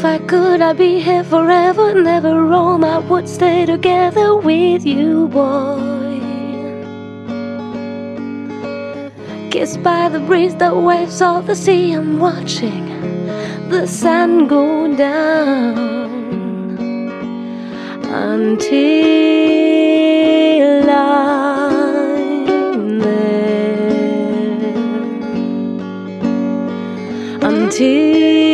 I could, I'd be here forever, never roam. I would stay together with you, boy. Kissed by the breeze, the waves of the sea. I'm watching the sun go down until I'm there. Until